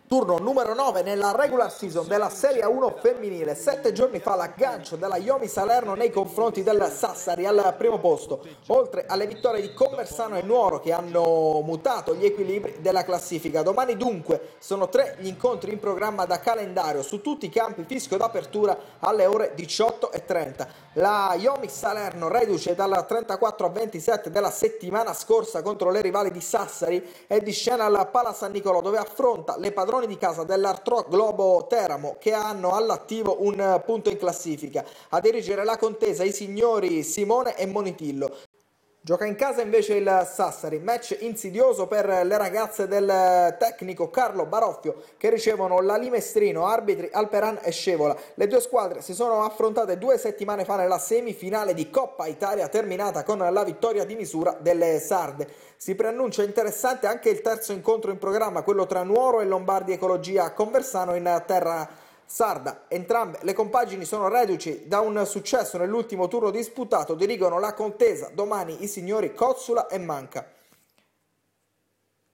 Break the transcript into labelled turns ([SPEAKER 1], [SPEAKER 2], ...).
[SPEAKER 1] Turno numero 9 nella regular season della Serie A1 femminile. 7 giorni fa l'aggancio della Iomi Salerno nei confronti del Sassari al primo posto, oltre alle vittorie di Conversano e Nuoro che hanno mutato gli equilibri della classifica. Domani dunque sono 3 gli incontri in programma da calendario su tutti i campi, fischio d'apertura alle ore 18:30. La Iomi Salerno, reduce dal 34-27 della settimana scorsa contro le rivali di Sassari, è di scena al Pala San Nicolò, dove affronta le padrone di casa dell'Artrò Globo Teramo, che hanno all'attivo un punto in classifica. A dirigere la contesa i signori Simone e Monitillo. Gioca in casa invece il Sassari, match insidioso per le ragazze del tecnico Carlo Baroffio, che ricevono la Limestrino, arbitri Alperan e Scevola. Le due squadre si sono affrontate 2 settimane fa nella semifinale di Coppa Italia, terminata con la vittoria di misura delle sarde. Si preannuncia interessante anche il terzo incontro in programma, quello tra Nuoro e Lombardi Ecologia a Conversano in terra sarda. Entrambe le compagini sono reduci da un successo nell'ultimo turno disputato, dirigono la contesa domani i signori Cozzula e Manca.